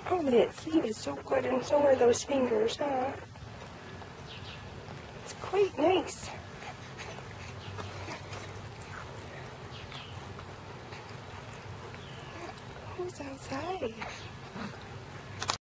Oh, that seed is so good, and so are those fingers, huh? It's quite nice. Who's outside?